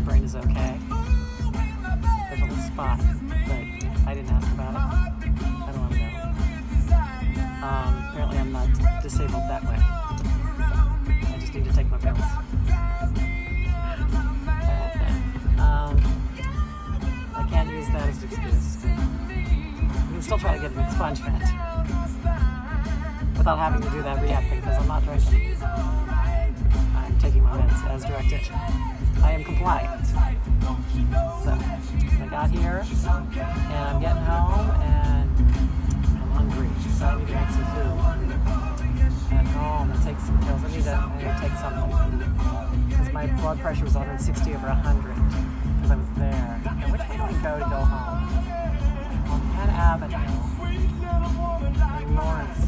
brain is okay. There's a little spot, but I didn't ask about it. I don't want to know. Apparently I'm not disabled that way. I just need to take my pills. I can't use that as an excuse. You can still try to get an expungement without having to do that rehab thing because I'm not drinking. I'm taking my meds as directed. I am compliant. So I got here and I'm getting home and I'm hungry, so I need to make some food at home and take some pills. I need to take something because my blood pressure was 160 over 100 because I was there. And which way do I go home? On Penn Avenue in Lawrence.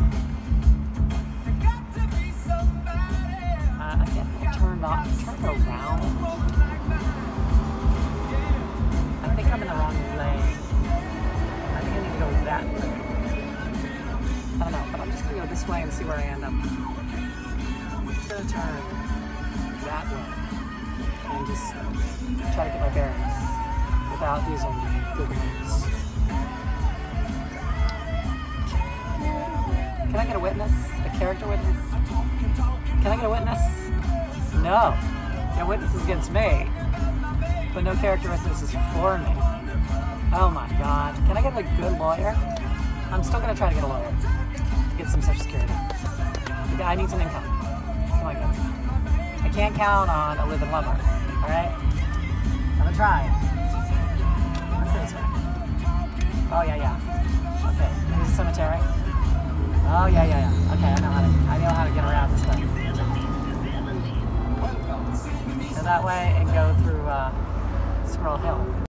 I can't turn around. I think I'm in the wrong lane. I think I need to go that way. I don't know, but I'm just going to go this way and see where I end up. I'm just going to turn that way and just try to get my bearings without using Google Maps. Can I get a witness? A character witness? Can I get a witness? No. No witnesses against me. But no character witnesses for me. Oh my god. Can I get a good lawyer? I'm still going to try to get a lawyer. To get some Social Security. The guy needs an income. Come on, guys. I can't count on a live-in lover. Alright? I'm going to try. What's this one? Oh, yeah. Okay. Here's the cemetery. Oh, yeah. Okay, I know how to get around this thing. Go that way and go through Squirrel Hill.